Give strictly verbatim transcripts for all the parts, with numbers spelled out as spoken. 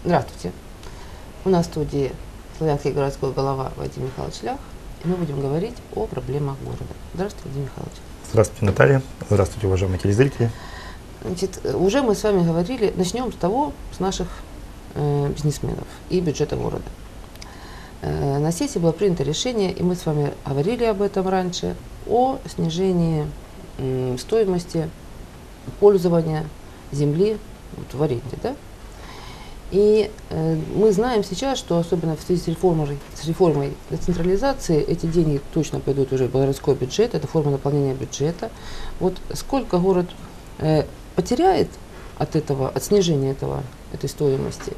Здравствуйте. У нас в студии славянский городской голова Вадим Михайлович Лях, и мы будем говорить о проблемах города. Здравствуйте, Вадим Михайлович. Здравствуйте, Наталья. Здравствуйте, уважаемые телезрители. Значит, уже мы с вами говорили, начнем с того, с наших э, бизнесменов и бюджета города. Э, на сессии было принято решение, и мы с вами говорили об этом раньше, о снижении э, стоимости пользования земли вот, в аренде, да? И э, мы знаем сейчас, что особенно в связи с реформой, с реформой децентрализации эти деньги точно пойдут уже в городской бюджет, это форма наполнения бюджета. Вот сколько город э, потеряет от этого, от снижения этого, этой стоимости,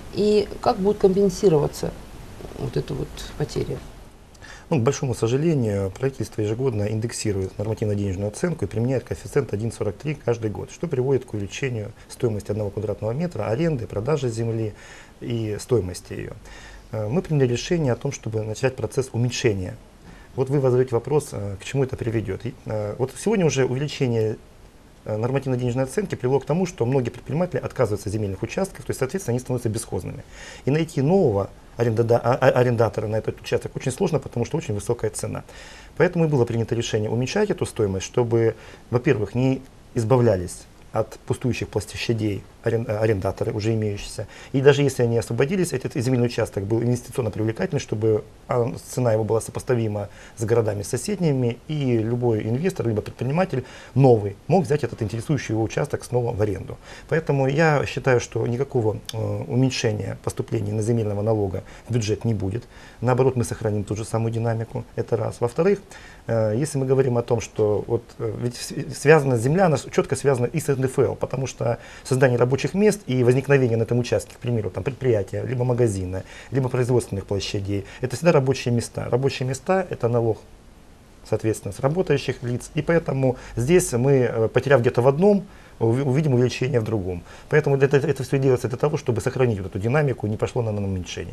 и как будет компенсироваться вот эта вот потеря? Ну, к большому сожалению, правительство ежегодно индексирует нормативно-денежную оценку и применяет коэффициент один целых сорок три каждый год, что приводит к увеличению стоимости одного квадратного метра, аренды, продажи земли и стоимости ее. Мы приняли решение о том, чтобы начать процесс уменьшения. Вот вы задаете вопрос, к чему это приведет. Вот сегодня уже увеличение нормативно-денежной оценки привело к тому, что многие предприниматели отказываются от земельных участков, то есть, соответственно, они становятся бесхозными. И найти нового арендатора на этот участок очень сложно, потому что очень высокая цена. Поэтому и было принято решение уменьшать эту стоимость, чтобы, во-первых, не избавлялись от пустующих площадей арендаторы, уже имеющиеся. И даже если они освободились, этот земельный участок был инвестиционно привлекательный, чтобы цена его была сопоставима с городами соседними, и любой инвестор, либо предприниматель новый мог взять этот интересующий его участок снова в аренду. Поэтому я считаю, что никакого э, уменьшения поступлений на земельного налога в бюджет не будет. Наоборот, мы сохраним ту же самую динамику, это раз. Во-вторых, э, если мы говорим о том, что вот, э, ведь связана земля, она четко связана и с эн дэ эф эл, потому что создание рабочих мест и возникновение на этом участке, к примеру, там, предприятия, либо магазина, либо производственных площадей, это всегда рабочие места. Рабочие места – это налог, соответственно, с работающих лиц. И поэтому здесь мы, потеряв где-то в одном, увидим увеличение в другом. Поэтому это, это все делается для того, чтобы сохранить вот эту динамику и не пошло на уменьшение.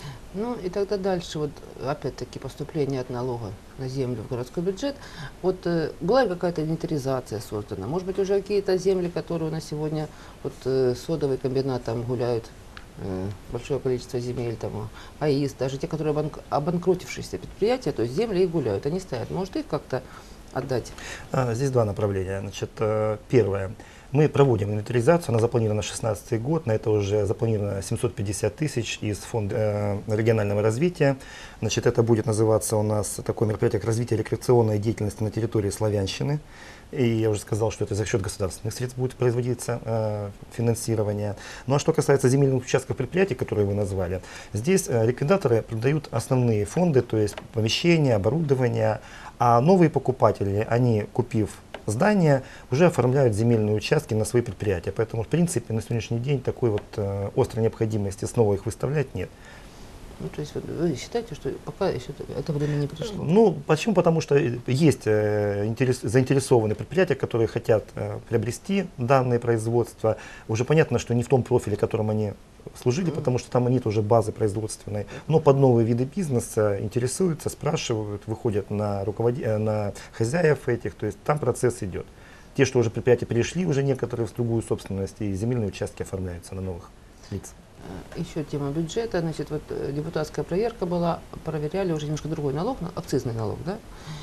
Ну и тогда дальше, вот опять-таки поступление от налога на землю в городской бюджет. Вот э, была ли какая-то инвентаризация создана? Может быть, уже какие-то земли, которые у нас сегодня, вот э, содовый комбинат, там гуляют, э, большое количество земель, там, АИС, даже те, которые обанк обанкротившиеся предприятия, то есть земли и гуляют, они стоят. Может их как-то отдать? А, здесь два направления. Значит, э, первое. Мы проводим инвентаризацию, она запланирована на две тысячи шестнадцатый год, на это уже запланировано семьсот пятьдесят тысяч из фонда э, регионального развития. Значит, это будет называться у нас такое мероприятие, как развитие рекреационной деятельности на территории Славянщины. И я уже сказал, что это за счет государственных средств будет производиться э, финансирование. Ну а что касается земельных участков предприятий, которые вы назвали, здесь э, ликвидаторы продают основные фонды, то есть помещения, оборудование, а новые покупатели, они, купив здания, уже оформляют земельные участки на свои предприятия. Поэтому, в принципе, на сегодняшний день такой вот э, острой необходимости снова их выставлять нет. Ну, то есть вы считаете, что пока еще это время не пришло? Ну, почему? Потому что есть э, интерес, заинтересованные предприятия, которые хотят э, приобрести данные производства. Уже понятно, что не в том профиле, которым они служили, mm-hmm. потому что там нет уже базы производственной. Но под новые виды бизнеса интересуются, спрашивают, выходят на, руководи... на хозяев этих. То есть там процесс идет. Те, что уже предприятия перешли, уже некоторые в другую собственность, и земельные участки оформляются на новых лиц. Еще тема бюджета, значит, вот депутатская проверка была, проверяли уже немножко другой налог, акцизный налог, да,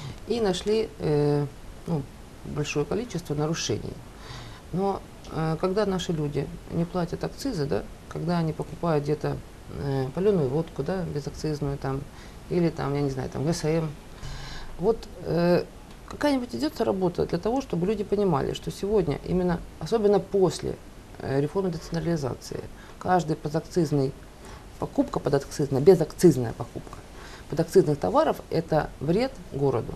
и нашли э, ну, большое количество нарушений. Но э, когда наши люди не платят акцизы, да, когда они покупают где-то э, паленую водку, да, безакцизную там, или там, я не знаю, там гэ эс эм, вот э, какая-нибудь идется работа для того, чтобы люди понимали, что сегодня, именно, особенно после э, реформы децентрализации, каждый подакцизный покупка, подакцизная, безакцизная покупка подакцизных товаров – это вред городу.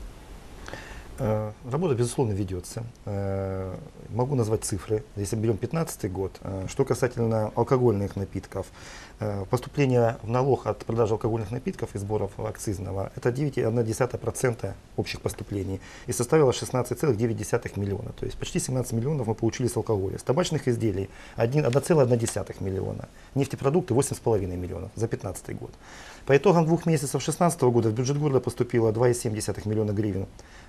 Работа, безусловно, ведется. Могу назвать цифры. Если берем пятнадцатый год, что касательно алкогольных напитков, поступление в налог от продажи алкогольных напитков и сборов акцизного – это девять целых одна десятая процента общих поступлений и составило шестнадцать целых девять десятых миллиона. То есть почти семнадцать миллионов мы получили с алкоголя. С табачных изделий одна целая одна десятая миллиона. Нефтепродукты восемь целых пять десятых миллионов за пятнадцатый год. По итогам двух месяцев две тысячи шестнадцатого года в бюджет города поступило два целых семь десятых миллиона гривен. Это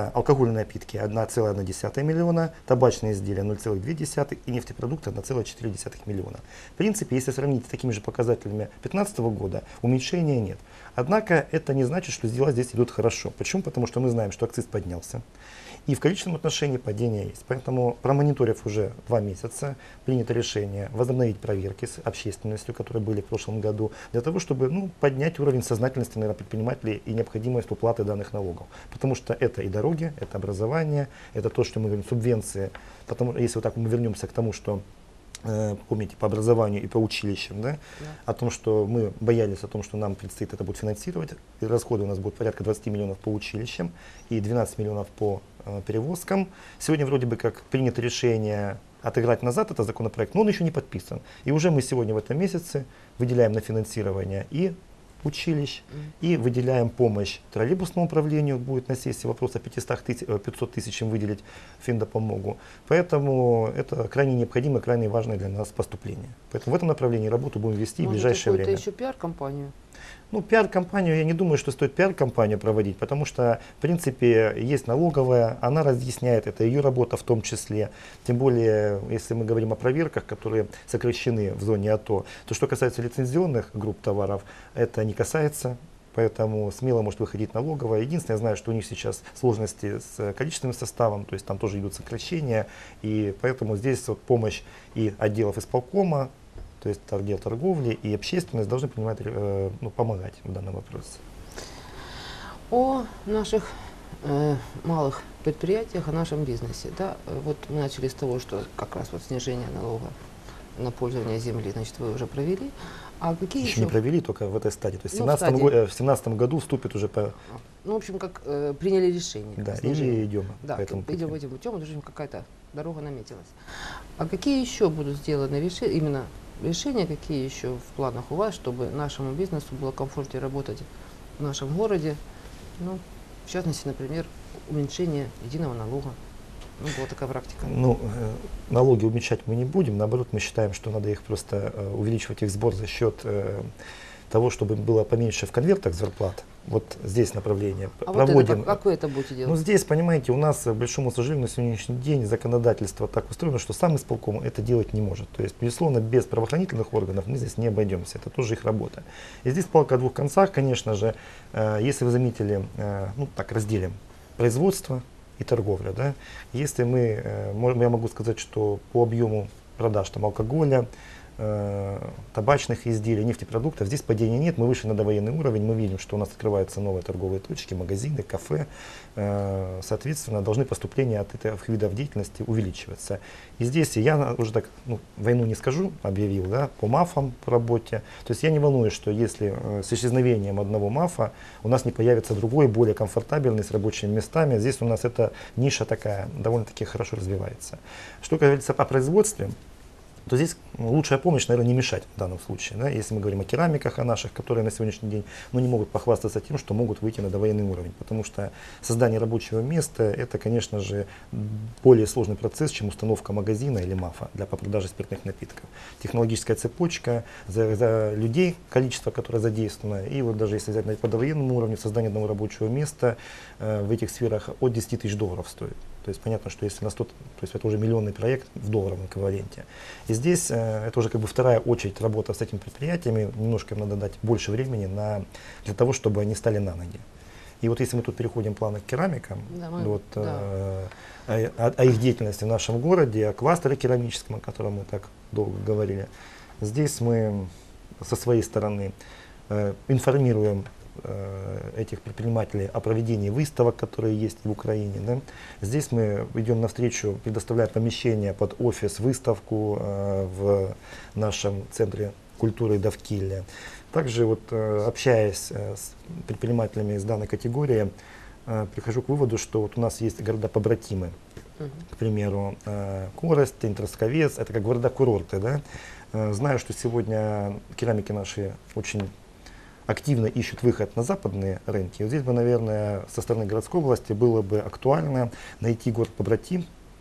алкогольные напитки одна целая одна десятая миллиона, табачные изделия ноль целых две десятых и нефтепродукты одна целая четыре десятых миллиона. В принципе, если сравнить с такими же показателями две тысячи пятнадцатого года, уменьшения нет. Однако это не значит, что дела здесь идут хорошо. Почему? Потому что мы знаем, что акциз поднялся. И в количественном отношении падение есть. Поэтому, промониторив уже два месяца, принято решение возобновить проверки с общественностью, которые были в прошлом году, для того, чтобы ну, поднять уровень сознательности, наверное, предпринимателей и необходимость уплаты данных налогов. Потому что это и дороги, это образование, это то, что мы говорим, субвенции. Потому, если вот так мы вернемся к тому, что помните, по образованию и по училищам, да, Да. о том, что мы боялись о том, что нам предстоит это будет финансировать. И расходы у нас будут порядка двадцать миллионов по училищам и двенадцать миллионов по э, перевозкам. Сегодня вроде бы как принято решение отыграть назад этот законопроект, но он еще не подписан. И уже мы сегодня в этом месяце выделяем на финансирование и училищ, и выделяем помощь троллейбусному управлению, будет на сессии вопрос о пятьсот тысяч им выделить финдопомогу. Поэтому это крайне необходимое, крайне важное для нас поступление. Поэтому в этом направлении работу будем вести Может, в ближайшее время. еще пиар-компанию? Ну, пиар-компанию, я не думаю, что стоит пиар-компанию проводить, потому что, в принципе, есть налоговая, она разъясняет, это ее работа в том числе. Тем более, если мы говорим о проверках, которые сокращены в зоне АТО, то что касается лицензионных групп товаров, это не касается. Поэтому смело может выходить налоговая. Единственное, я знаю, что у них сейчас сложности с количественным составом, то есть там тоже идут сокращения, и поэтому здесь вот помощь и отделов исполкома, то есть отдел торговли и общественность должны принимать, э, ну, помогать в данном вопросе. О наших э, малых предприятиях, о нашем бизнесе. Да? Вот мы начали с того, что как раз вот снижение налога на пользование земли, значит, вы уже провели. А какие еще, еще? не провели, только в этой стадии. То есть Ну, в стадии. две тысячи семнадцатом году вступит уже по... Ну, в общем, как э, приняли решение. Да, снижения. и идем Да, по этому идем пути. этим путем, потому что какая-то дорога наметилась. А какие еще будут сделаны решения, именно решения, какие еще в планах у вас, чтобы нашему бизнесу было комфортнее работать в нашем городе? Ну, в частности, например, уменьшение единого налога. Ну, была такая практика. Ну, э, налоги уменьшать мы не будем, наоборот, мы считаем, что надо их просто э, увеличивать их сбор за счет э, того, чтобы было поменьше в конвертах зарплат. Вот здесь направление А проводим. вот это, как, как вы это будете делать? Ну, здесь, понимаете, у нас, к большому сожалению, на сегодняшний день законодательство так устроено, что сам исполком это делать не может. То есть, безусловно, без правоохранительных органов мы здесь не обойдемся. Это тоже их работа. И здесь палка о двух концах, конечно же. Э, если вы заметили, э, ну, так, разделим производство и торговля. Да? Если мы, э, мож, я могу сказать, что по объему продаж там, алкоголя, табачных изделий, нефтепродуктов. Здесь падения нет, мы вышли на довоенный уровень, мы видим, что у нас открываются новые торговые точки, магазины, кафе. Соответственно, должны поступления от этих видов деятельности увеличиваться. И здесь я уже так, ну, войну не скажу, объявил, да, по МАФам по работе. То есть я не волнуюсь, что если с исчезновением одного МАФа у нас не появится другой, более комфортабельный, с рабочими местами. Здесь у нас эта ниша такая довольно-таки хорошо развивается. Что говорится о производстве, то здесь лучшая помощь, наверное, не мешать в данном случае. Да? Если мы говорим о керамиках, о наших, которые на сегодняшний день ну, не могут похвастаться тем, что могут выйти на довоенный уровень. Потому что создание рабочего места – это, конечно же, более сложный процесс, чем установка магазина или МАФа для по продаже спиртных напитков. Технологическая цепочка, за, за людей, количество, которое задействовано. И вот даже если взять на, по довоенному уровню, создание одного рабочего места э, в этих сферах от десяти тысяч долларов стоит. То есть понятно, что если на сто, то есть это уже миллионный проект в долларовом эквиваленте. И здесь э, это уже как бы вторая очередь работа с этими предприятиями. Немножко им надо дать больше времени на, для того, чтобы они стали на ноги. И вот если мы тут переходим плавно к керамикам, да, мы, вот, да. э, о, о их деятельности в нашем городе, о кластере керамическом, о котором мы так долго говорили, здесь мы со своей стороны э, информируем этих предпринимателей о проведении выставок, которые есть в Украине. Да. Здесь мы идем навстречу, предоставляя помещение под офис, выставку э, в нашем центре культуры Довкилле. Также вот, э, общаясь э, с предпринимателями из данной категории, э, прихожу к выводу, что вот у нас есть города-побратимы. Uh-huh. К примеру, э, Коростень, Тросковец, это как города-курорты. Да. Э, знаю, что сегодня керамики наши очень активно ищут выход на западные рынки. Вот здесь бы, наверное, со стороны городской власти было бы актуально найти город-побратим,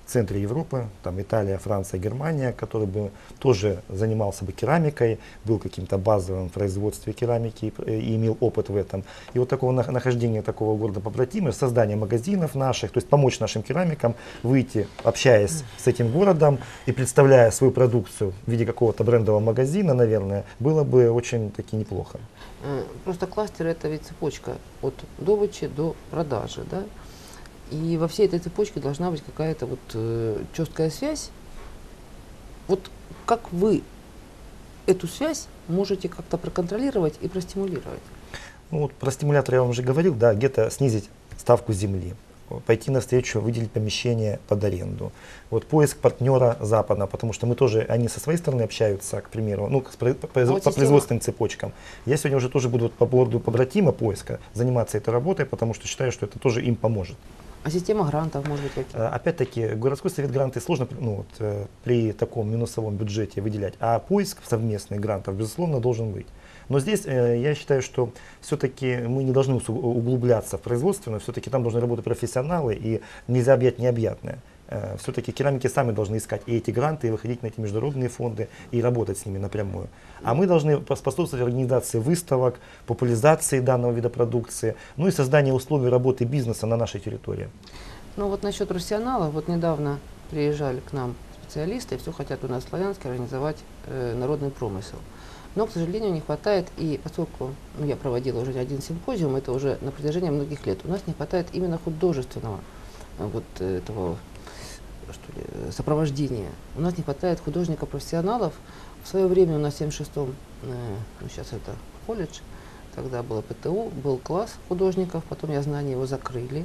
центре Европы, там Италия, Франция, Германия, который бы тоже занимался бы керамикой, был каким-то базовым в производстве керамики и, и имел опыт в этом. И вот такого нахождения такого города побратимы, создание магазинов наших, то есть помочь нашим керамикам выйти, общаясь с этим городом и представляя свою продукцию в виде какого-то брендового магазина, наверное, было бы очень таки неплохо. Просто кластер — это ведь цепочка от добычи до продажи, да? И во всей этой цепочке должна быть какая-то вот э, четкая связь. Вот как вы эту связь можете как-то проконтролировать и простимулировать? Ну, вот про стимулятор я вам уже говорил, да, где-то снизить ставку земли, пойти навстречу, выделить помещение под аренду. Вот поиск партнера западного, потому что мы тоже, они со своей стороны общаются, к примеру, ну, по, по, по вот производственным цепочкам. Я сегодня уже тоже буду вот по поводу побратима поиска заниматься этой работой, потому что считаю, что это тоже им поможет. А система грантов, может быть, какие? Опять-таки, городской совет гранты сложно ну, вот, э, при таком минусовом бюджете выделять, а поиск совместных грантов, безусловно, должен быть. Но здесь э, я считаю, что все-таки мы не должны углубляться в производство, но все-таки там должны работать профессионалы, и нельзя объять необъятное. Э, все-таки керамики сами должны искать и эти гранты, и выходить на эти международные фонды, и работать с ними напрямую. А мы должны поспособствовать организации выставок, популяризации данного вида продукции, ну и созданию условий работы бизнеса на нашей территории. Ну вот насчет профессионалов, вот недавно приезжали к нам специалисты, и все хотят у нас в Славянске организовать э, народный промысел. Но, к сожалению, не хватает, и поскольку ну, я проводила уже один симпозиум, это уже на протяжении многих лет, у нас не хватает именно художественного вот этого что ли, сопровождения. У нас не хватает художников-профессионалов. В свое время у нас в семьдесят шестом, э, ну сейчас это колледж, тогда было ПТУ, был класс художников, потом, я знаю, его закрыли.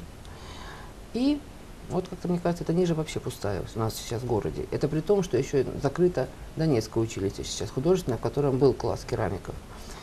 И вот как-то, мне кажется, это ниже вообще пустая у нас сейчас в городе. Это при том, что еще закрыто Донецкое училище сейчас художественное, в котором был класс керамиков.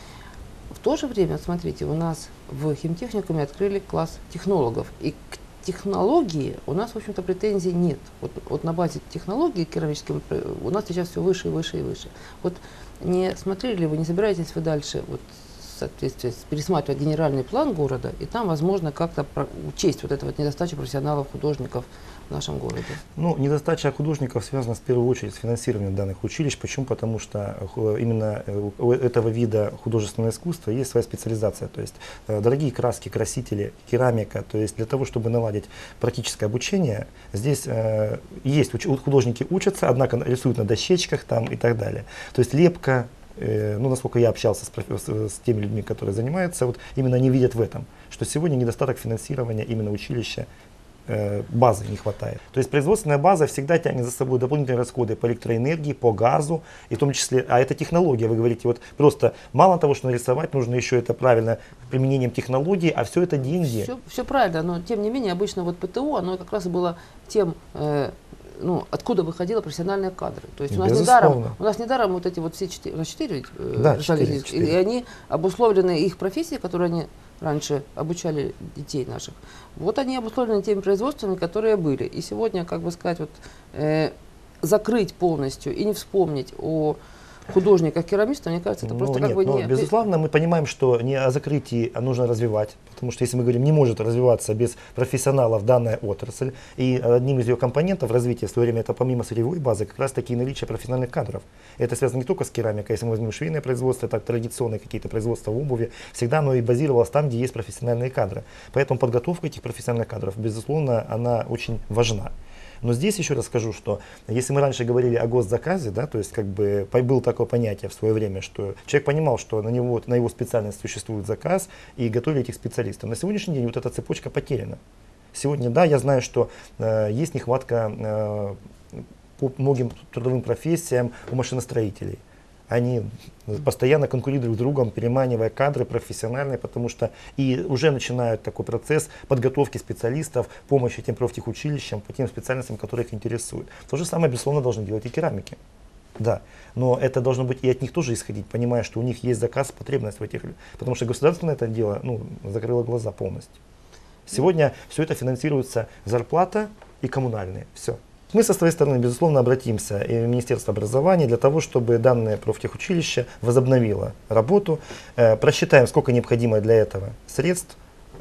В то же время, смотрите, у нас в химтехникуме открыли класс технологов. И к технологии у нас, в общем-то, претензий нет. Вот, вот на базе технологий керамическим у нас сейчас все выше и выше и выше. Вот не смотрели ли вы, не собираетесь вы дальше вот, в соответствии с пересматривать генеральный план города, и там, возможно, как-то учесть вот эту вот недостачу профессионалов, художников в нашем городе? Ну, недостача художников связана в первую очередь с финансированием данных училищ. Почему? Потому что именно у этого вида художественного искусства есть своя специализация. То есть дорогие краски, красители, керамика. То есть для того, чтобы наладить практическое обучение, здесь э, есть художники учатся, однако рисуют на дощечках там и так далее. То есть лепка. Ну, насколько я общался с, с, с теми людьми, которые занимаются, вот именно они видят в этом, что сегодня недостаток финансирования именно училища, э, базы не хватает. То есть производственная база всегда тянет за собой дополнительные расходы по электроэнергии, по газу, и в том числе, а это технология, вы говорите, вот просто мало того, что нарисовать, нужно еще это правильно применением технологий, а все это деньги. Все, все правильно, но тем не менее, обычно вот ПТУ, оно как раз было тем, э, ну, откуда выходили профессиональные кадры. То есть у нас недаром, у нас недаром вот эти вот все четыре, у нас четыре, э, да, четыре, четыре. И они обусловлены их профессией, которые они раньше обучали детей наших. Вот они обусловлены теми производствами, которые были. И сегодня, как бы сказать, вот, э, закрыть полностью и не вспомнить о художниках-керамистах, мне кажется, это ну, просто нет, как бы но, не... Безусловно, мы понимаем, что не о закрытии а нужно развивать, потому что, если мы говорим, не может развиваться без профессионалов данная отрасль, и одним из ее компонентов развития в свое время, это помимо сырьевой базы, как раз таки наличие профессиональных кадров. Это связано не только с керамикой, если мы возьмем швейное производство, так традиционные какие-то производства обуви, всегда оно и базировалось там, где есть профессиональные кадры. Поэтому подготовка этих профессиональных кадров, безусловно, она очень важна. Но здесь еще раз скажу, что если мы раньше говорили о госзаказе, да, то есть как бы было такое понятие в свое время, что человек понимал, что на него, на его специальность существует заказ, и готовили этих специалистов. На сегодняшний день вот эта цепочка потеряна. Сегодня, да, я знаю, что э, есть нехватка э, по многим трудовым профессиям у машиностроителей. Они постоянно конкурируют друг с другом, переманивая кадры профессиональные, потому что и уже начинают такой процесс подготовки специалистов, помощи тем профтехучилищам по тем специальностям, которые их интересуют. То же самое, безусловно, должны делать и керамики. Да, но это должно быть и от них тоже исходить, понимая, что у них есть заказ, потребность в этих людях. Потому что государство на это дело ну, закрыло глаза полностью. Сегодня все это финансируется зарплата и коммунальные. Все. Мы со своей стороны, безусловно, обратимся и в Министерство образования для того, чтобы данное профтехучилище возобновило работу. Э, просчитаем, сколько необходимо для этого средств,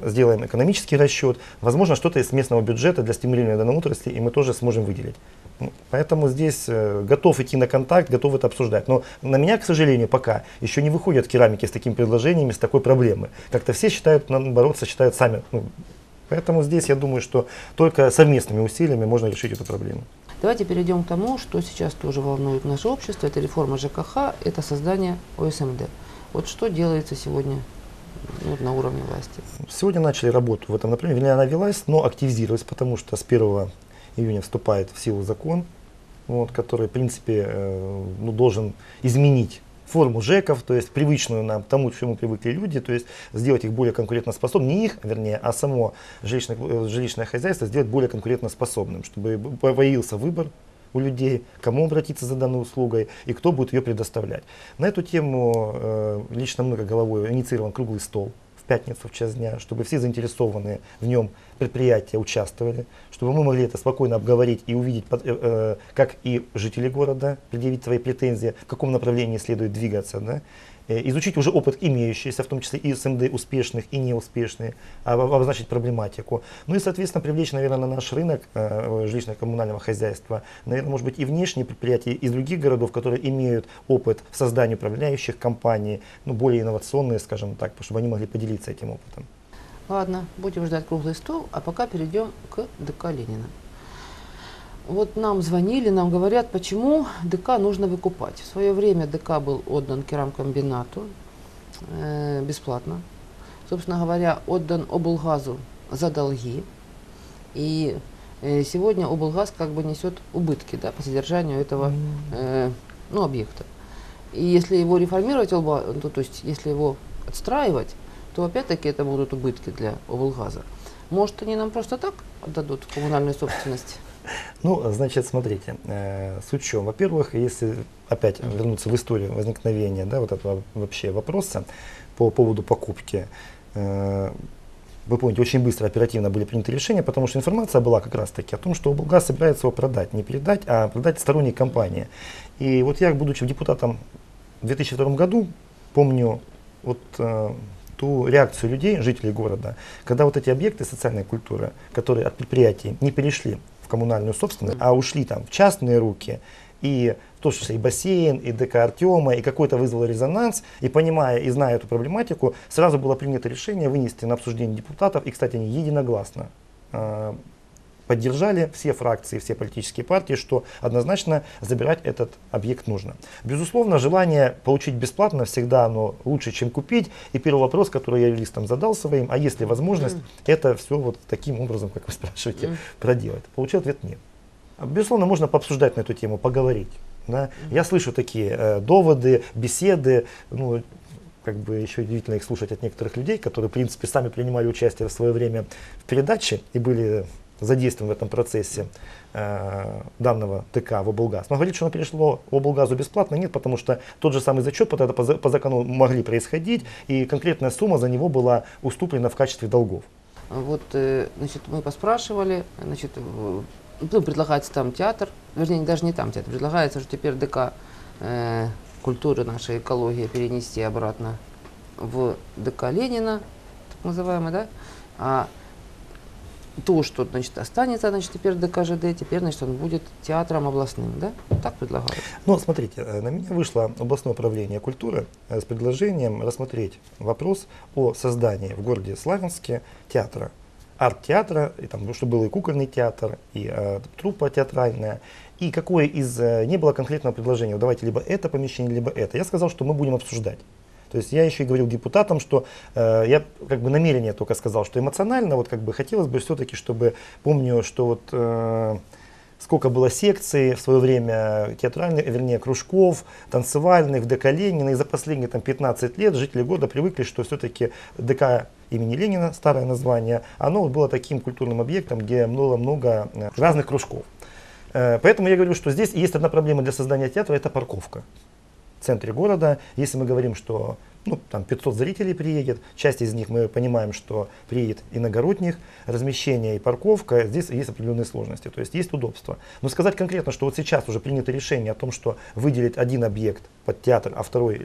сделаем экономический расчет, возможно, что-то из местного бюджета для стимулирования данной отрасли, и мы тоже сможем выделить. Поэтому здесь э, готов идти на контакт, готов это обсуждать. Но на меня, к сожалению, пока еще не выходят керамики с такими предложениями, с такой проблемой. Как-то все считают, надо бороться, считают сами. Ну, поэтому здесь я думаю, что только совместными усилиями можно решить эту проблему. Давайте перейдем к тому, что сейчас тоже волнует наше общество. Это реформа ЖКХ, это создание О С М Д. Вот что делается сегодня ну, на уровне власти? Сегодня начали работу в этом направлении. Вернее, она велась, но активизировалась, потому что с первого июня вступает в силу закон, вот, который, в принципе, э, ну, должен изменить форму ЖЭКов, то есть привычную нам тому, к чему привыкли люди, то есть сделать их более конкурентоспособными, не их, вернее, а само жилищное, жилищное хозяйство сделать более конкурентоспособным, чтобы появился выбор у людей, кому обратиться за данной услугой и кто будет ее предоставлять. На эту тему э, лично мной, как головой, инициирован круглый стол в пятницу в час дня, чтобы все заинтересованные в нем предприятия участвовали, чтобы мы могли это спокойно обговорить и увидеть, э, э, как и жители города, предъявить свои претензии, в каком направлении следует двигаться, да? э, изучить уже опыт имеющийся, в том числе и С М Д успешных и неуспешных, обозначить проблематику. Ну и, соответственно, привлечь, наверное, на наш рынок э, жилищно-коммунального хозяйства, наверное, может быть, и внешние предприятия из других городов, которые имеют опыт в создании управляющих компаний, ну, более инновационные, скажем так, чтобы они могли поделиться этим опытом. Ладно, будем ждать круглый стол, а пока перейдем к Д К Ленина. Вот нам звонили, нам говорят, почему Д К нужно выкупать. В свое время Д К был отдан керамкомбинату э, бесплатно. Собственно говоря, отдан облгазу за долги. И э, сегодня облгаз как бы несет убытки, да, по содержанию этого э, ну, объекта. И если его реформировать, то, то есть если его отстраивать, то опять-таки это будут убытки для облгаза. Может, они нам просто так отдадут коммунальную собственность? Ну, значит, смотрите, э, суть в чем. Во-первых, если опять вернуться в историю возникновения, да, вот этого вообще вопроса по поводу покупки, э, вы помните, очень быстро, оперативно были приняты решения, потому что информация была как раз таки о том, что облгаз собирается его продать, не передать, а продать сторонней компании. И вот я, будучи депутатом в две тысячи втором году, помню вот э, ту реакцию людей, жителей города, когда вот эти объекты социальной культуры, которые от предприятий не перешли в коммунальную собственность, а ушли там в частные руки, и в то, что и бассейн, и Д К Артема, и какой-то вызвал резонанс, и понимая и зная эту проблематику, сразу было принято решение вынести на обсуждение депутатов, и, кстати, они единогласно э, поддержали все фракции, все политические партии, что однозначно забирать этот объект нужно. Безусловно, желание получить бесплатно всегда оно лучше, чем купить. И первый вопрос, который я юристам задал своим, а есть ли возможность mm. это все вот таким образом, как вы спрашиваете, mm. проделать? Получил ответ нет. Безусловно, можно пообсуждать на эту тему, поговорить. Да? Mm. Я слышу такие э, доводы, беседы, ну, как бы еще удивительно их слушать от некоторых людей, которые, в принципе, сами принимали участие в свое время в передаче и были задействован в этом процессе э, данного Т К в облгаз. Но говорит, что оно перешло в облгазу бесплатно, нет, потому что тот же самый зачет по, по, по закону могли происходить, и конкретная сумма за него была уступлена в качестве долгов. Вот, э, значит, мы поспрашивали, значит, ну, предлагается там театр, вернее, даже не там театр, предлагается, что теперь Д К э, культуры нашей экологии перенести обратно в Д К Ленина, так называемый, да, а то, что, значит, останется, значит, теперь Д К Ж Д, теперь, значит, он будет театром областным, да? Так предлагают? Ну, смотрите, на меня вышло областное управление культуры с предложением рассмотреть вопрос о создании в городе Славянске театра, арт-театра, и там, чтобы был и кукольный театр, и э, труппа театральная, и какое из, э, не было конкретного предложения, давайте либо это помещение, либо это. Я сказал, что мы будем обсуждать. То есть я еще и говорил депутатам, что э, я как бы намерение только сказал, что эмоционально вот как бы хотелось бы все-таки, чтобы, помню, что вот э, сколько было секций в свое время театральных, вернее, кружков, танцевальных в Д К Ленина, и за последние там пятнадцать лет жители города привыкли, что все-таки Д К имени Ленина, старое название, оно вот было таким культурным объектом, где много-много разных кружков. Э, поэтому я говорю, что здесь есть одна проблема для создания театра, это парковка. В центре города, если мы говорим, что ну, там пятьсот зрителей приедет, часть из них мы понимаем, что приедет иногородних, размещение и парковка, здесь есть определенные сложности, то есть есть удобства. Но сказать конкретно, что вот сейчас уже принято решение о том, что выделить один объект под театр, а второй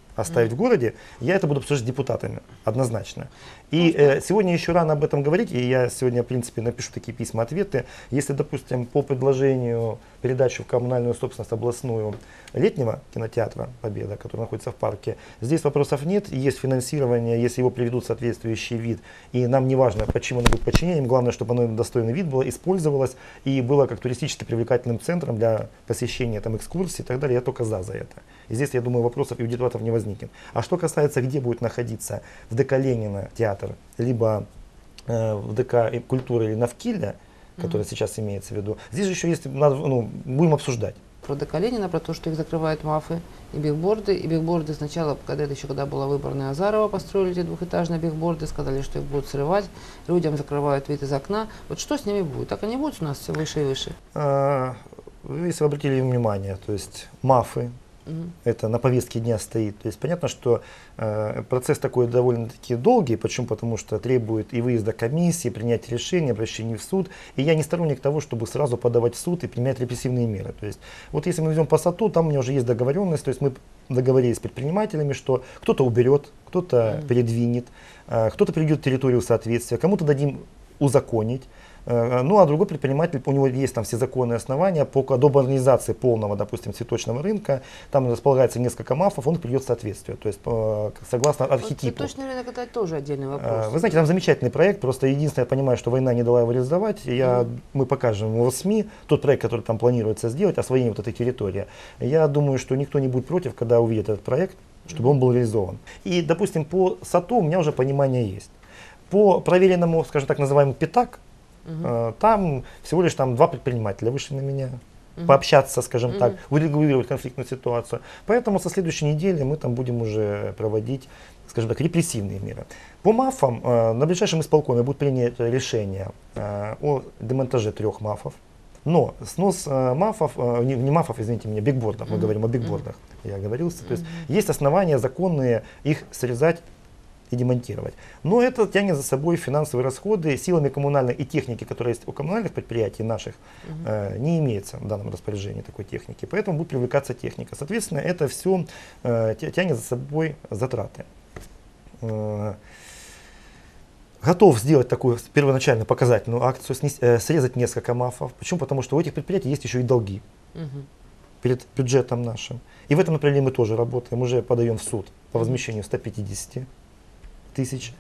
оставить mm. в городе, я это буду обсуждать с депутатами, однозначно. И э, сегодня еще рано об этом говорить, и я сегодня, в принципе, напишу такие письма-ответы. Если, допустим, по предложению передачи в коммунальную собственность областную летнего кинотеатра «Победа», который находится в парке, здесь вопросов нет, есть финансирование, если его приведут в соответствующий вид, и нам не важно, почему оно будет подчинением, главное, чтобы оно достойный вид было, использовалось и было как туристически привлекательным центром для посещения там, экскурсий и так далее, я только за за это. И здесь, я думаю, вопросов и у депутатов не возникнет. А что касается, где будет находиться в ДК Ленина театр, либо э, в ДК культуры или Навкиля, который mm-hmm. сейчас имеется в виду, здесь же еще есть, надо, ну, будем обсуждать. Про ДК Ленина, про то, что их закрывают МАФы и бигборды. И бигборды сначала, когда это еще когда была выборная Азарова, построили эти двухэтажные бигборды, сказали, что их будут срывать, людям закрывают вид из окна. Вот что с ними будет? Так они будут у нас все выше и выше? А, если вы обратили внимание, то есть МАФы, Mm-hmm. это на повестке дня стоит. То есть понятно, что э, процесс такой довольно-таки долгий. Почему? Потому что требует и выезда комиссии, принятия решения, обращения в суд. И я не сторонник того, чтобы сразу подавать в суд и применять репрессивные меры. То есть вот если мы идем по САТУ, там у меня уже есть договоренность. То есть мы договорились с предпринимателями, что кто-то уберет, кто-то mm-hmm. передвинет, э, кто-то приведет территорию в соответствие, кому-то дадим узаконить. Ну, а другой предприниматель, у него есть там все законные основания по до модернизации полного, допустим, цветочного рынка, там располагается несколько МАФов, он придет в соответствие, то есть согласно архетипу. Вот цветочный рынок это тоже отдельный вопрос. Вы знаете, там замечательный проект, просто единственное, я понимаю, что война не дала его реализовать, я, mm. мы покажем его в СМИ, тот проект, который там планируется сделать, освоение вот этой территории. Я думаю, что никто не будет против, когда увидит этот проект, чтобы mm. он был реализован. И, допустим, по САТУ у меня уже понимание есть. По проверенному, скажем так, называемому ПИТАК, Uh-huh. там всего лишь там два предпринимателя вышли на меня, uh-huh. пообщаться, скажем uh-huh. так, урегулировать конфликтную ситуацию. Поэтому со следующей недели мы там будем уже проводить, скажем так, репрессивные меры. По МАФам э, на ближайшем исполкоме будет принято решение э, о демонтаже трех МАФов. Но снос э, МАФов, э, не, не МАФов, извините меня, бигбордов, мы uh-huh. говорим о бигбордах, uh-huh. я оговорился. Uh-huh. То есть есть основания законные их срезать и демонтировать. Но это тянет за собой финансовые расходы, силами коммунальной и техники, которая есть у коммунальных предприятий наших, угу. э, не имеется в данном распоряжении такой техники. Поэтому будет привлекаться техника. Соответственно, это все э, тянет за собой затраты. Э, готов сделать такую первоначально показательную акцию, снес, э, срезать несколько МАФов. Почему? Потому что у этих предприятий есть еще и долги угу. перед бюджетом нашим. И в этом направлении мы тоже работаем, уже подаем в суд по возмещению ста пятидесяти тысяч.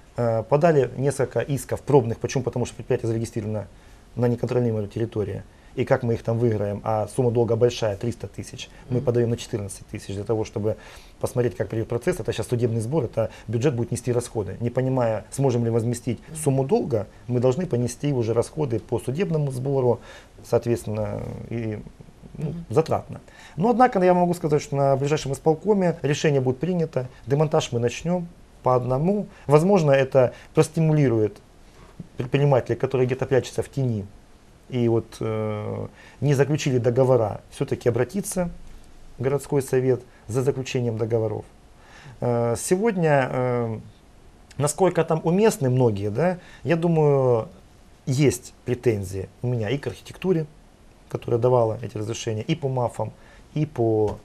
Подали несколько исков пробных. Почему? Потому что предприятие зарегистрировано на неконтролируемой территории. И как мы их там выиграем, а сумма долга большая, триста тысяч, мы mm-hmm. подаем на четырнадцать тысяч для того, чтобы посмотреть, как придет процесс. Это сейчас судебный сбор, это бюджет будет нести расходы. Не понимая, сможем ли возместить mm-hmm. сумму долга, мы должны понести уже расходы по судебному сбору, соответственно, и ну, mm-hmm. затратно. Но однако я могу сказать, что на ближайшем исполкоме решение будет принято, демонтаж мы начнем по одному. Возможно, это простимулирует предпринимателей, которые где-то прячутся в тени и вот э, не заключили договора, все-таки обратиться в городской совет за заключением договоров. Э, сегодня, э, насколько там уместны многие, да, я думаю, есть претензии у меня и к архитектуре, которая давала эти разрешения, и по МАФам, и по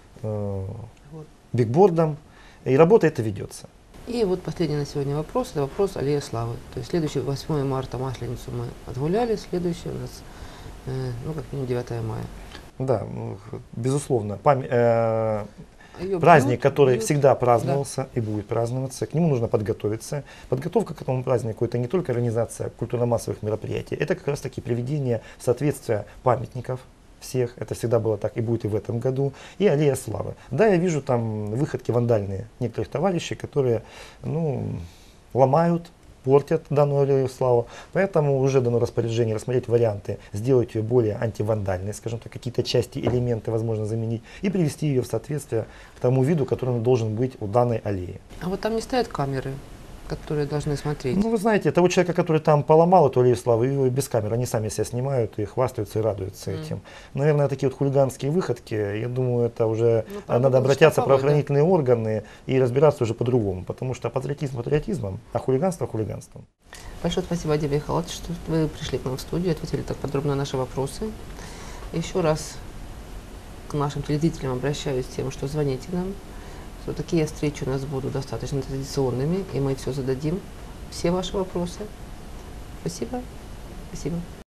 э, бигбордам, и работа эта ведется. И вот последний на сегодня вопрос, это вопрос Аллея Славы. То есть следующий восьмое марта Масленицу мы отгуляли, следующий у нас, э, ну как минимум девятое мая. Да, безусловно, пам- э, праздник, бьют, который бьют. всегда праздновался да. и будет праздноваться, к нему нужно подготовиться. Подготовка к этому празднику — это не только организация культурно-массовых мероприятий, это как раз таки приведение в соответствие памятников всех, это всегда было так и будет и в этом году, и Аллея Славы. Да, я вижу там выходки вандальные некоторых товарищей, которые ну, ломают, портят данную Аллею Славы, поэтому уже дано распоряжение рассмотреть варианты, сделать ее более антивандальной, скажем так, какие-то части, элементы возможно заменить и привести ее в соответствие к тому виду, который он должен быть у данной аллеи. А вот там не стоят камеры, которые должны смотреть? Ну, вы знаете, того человека, который там поломал эту Аллею Славы, его без камер, они сами себя снимают и хвастаются и радуются mm. этим. Наверное, такие вот хулиганские выходки, я думаю, это уже ну, надо обращаться в правоохранительные да. органы и разбираться уже по-другому, потому что патриотизм патриотизмом, а хулиганство хулиганством. Большое спасибо, Вадим Михайлович, что вы пришли к нам в студию, ответили так подробно на наши вопросы. Еще раз к нашим телезрителям обращаюсь с тем, что звоните нам что такие встречи у нас будут достаточно традиционными, и мы все зададим, все ваши вопросы. Спасибо. Спасибо.